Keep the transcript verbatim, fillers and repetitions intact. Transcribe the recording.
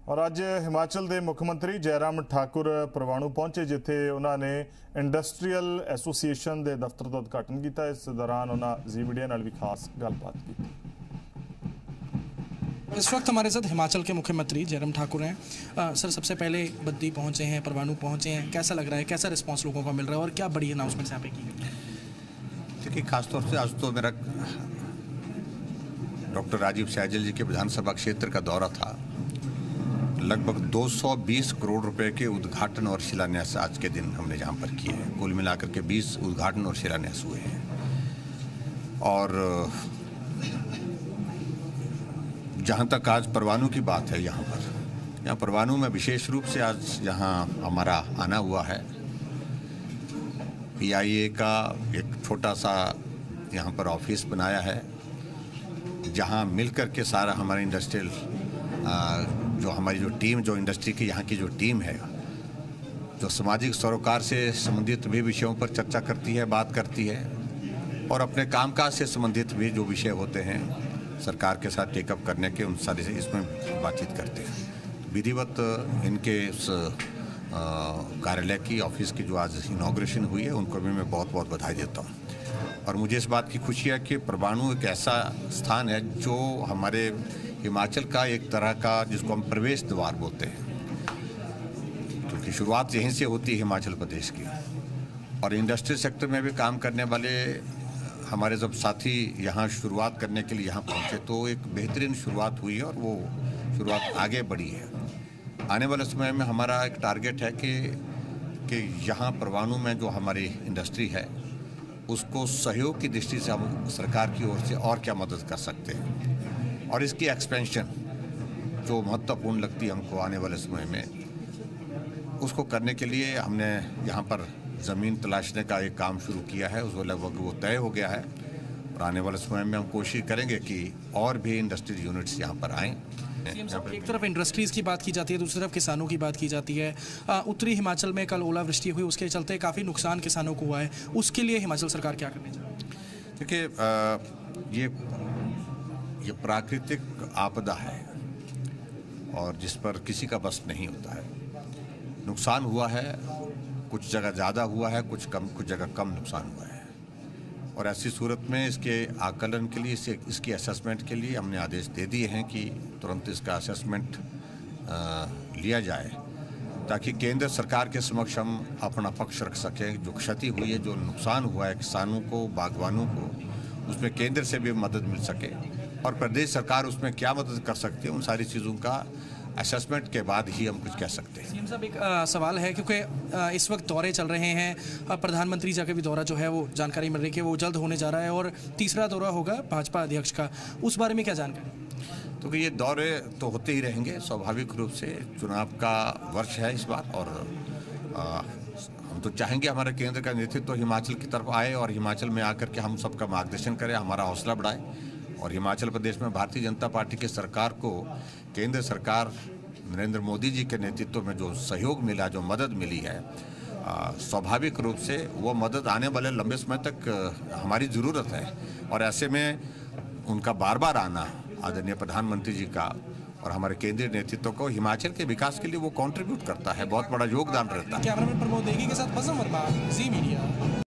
और अज हिमाचल के मुख्यमंत्री जयराम ठाकुर परवाणू पहुंचे, जिथे उन्होंने इंडस्ट्रीयल एसोसीएशन के दफ्तर का उद्घाटन किया। इस दौरान उन्होंने जी मीडिया नाल भी खास गलबात की। इस वक्त हमारे साथ हिमाचल के मुख्यमंत्री जयराम ठाकुर हैं। आ, सर, सबसे पहले बद्दी पहुंचे हैं, परवाणू पहुंचे हैं, कैसा लग रहा है, कैसा रिस्पांस लोगों का मिल रहा है और क्या बड़ी अनाउंसमेंट्स यहाँ पे की गई? देखिए, खासतौर से आज तो मेरा डॉक्टर राजीव सैजल जी के विधानसभा क्षेत्र का दौरा था। लगभग दो सौ बीस करोड़ रुपए के उद्घाटन और शिलान्यास आज के दिन हमने यहाँ पर किए हैं। कुल मिलाकर के बीस उद्घाटन और शिलान्यास हुए हैं। और जहाँ तक आज परवाणू की बात है, यहाँ पर यहाँ परवाणू में विशेष रूप से आज यहाँ हमारा आना हुआ है। पी आई ए का एक छोटा सा यहाँ पर ऑफिस बनाया है, जहाँ मिलकर के सारा हमारा इंडस्ट्रियल जो हमारी जो टीम जो इंडस्ट्री की यहाँ की जो टीम है, जो सामाजिक सरोकार से संबंधित भी विषयों पर चर्चा करती है, बात करती है, और अपने कामकाज से संबंधित भी जो विषय होते हैं सरकार के साथ टेकअप करने के, उन सारे से इसमें बातचीत करते हैं। विधिवत इनके उस कार्यालय की ऑफिस की जो आज इनॉग्रेशन हुई है, उनको भी मैं बहुत बहुत बधाई देता हूँ। और मुझे इस बात की खुशी है कि परवाणू एक ऐसा स्थान है जो हमारे हिमाचल का एक तरह का, जिसको हम प्रवेश द्वार बोलते हैं, क्योंकि शुरुआत यहीं से होती है हिमाचल प्रदेश की। और इंडस्ट्रियल सेक्टर में भी काम करने वाले हमारे जब साथी यहाँ शुरुआत करने के लिए यहाँ पहुँचे, तो एक बेहतरीन शुरुआत हुई है और वो शुरुआत आगे बढ़ी है। आने वाले समय में हमारा एक टारगेट है कि कि यहाँ परवाणू में जो हमारी इंडस्ट्री है, उसको सहयोग की दृष्टि से हम सरकार की ओर से और क्या मदद कर सकते हैं, और इसकी एक्सपेंशन जो महत्वपूर्ण लगती है हमको आने वाले समय में, उसको करने के लिए हमने यहाँ पर ज़मीन तलाशने का एक काम शुरू किया है। उसको लगभग वो तय हो गया है और आने वाले समय में हम कोशिश करेंगे कि और भी इंडस्ट्रियल यूनिट्स यहाँ पर आएँ। एक तरफ इंडस्ट्रीज की बात की जाती है, दूसरी तरफ किसानों की बात की जाती है। आ, उत्तरी हिमाचल में कल ओलावृष्टि हुई, उसके चलते काफ़ी नुकसान किसानों को हुआ है। उसके लिए हिमाचल सरकार क्या करने जा रही है? देखिए, ये ये प्राकृतिक आपदा है और जिस पर किसी का बस नहीं होता है। नुकसान हुआ है, कुछ जगह ज़्यादा हुआ है, कुछ कम, कुछ जगह कम नुकसान हुआ है। और ऐसी सूरत में इसके आकलन के लिए, इसे इसकी असेसमेंट के लिए हमने आदेश दे दिए हैं कि तुरंत इसका असेसमेंट लिया जाए, ताकि केंद्र सरकार के समक्ष हम अपना पक्ष रख सकें। जो क्षति हुई है, जो नुकसान हुआ है किसानों को, बागवानों को, उसमें केंद्र से भी मदद मिल सके और प्रदेश सरकार उसमें क्या मदद कर सकती है, उन सारी चीज़ों का असेसमेंट के बाद ही हम कुछ कह सकते हैं। सीएम साहब, एक आ, सवाल है, क्योंकि आ, इस वक्त दौरे चल रहे हैं, आ, प्रधानमंत्री जी का भी दौरा जो है वो जानकारी मिल रही है कि वो जल्द होने जा रहा है और तीसरा दौरा होगा भाजपा अध्यक्ष का। उस बारे में क्या जानकारी? तो ये दौरे तो होते ही रहेंगे, स्वाभाविक रूप से चुनाव का वर्ष है इस बार, और आ, हम तो चाहेंगे हमारे केंद्र का नेतृत्व तो हिमाचल की तरफ आए और हिमाचल में आकर के हम सबका मार्गदर्शन करें, हमारा हौसला बढ़ाए। और हिमाचल प्रदेश में भारतीय जनता पार्टी की सरकार को केंद्र सरकार नरेंद्र मोदी जी के नेतृत्व में जो सहयोग मिला, जो मदद मिली है, स्वाभाविक रूप से वो मदद आने वाले लंबे समय तक हमारी ज़रूरत है। और ऐसे में उनका बार बार आना आदरणीय प्रधानमंत्री जी का और हमारे केंद्रीय नेतृत्व को हिमाचल के विकास के लिए वो कंट्रीब्यूट करता है, बहुत बड़ा योगदान रहता है। कैमरामैन प्रमोद देगी के साथ फजल वर्मा, जी मीडिया।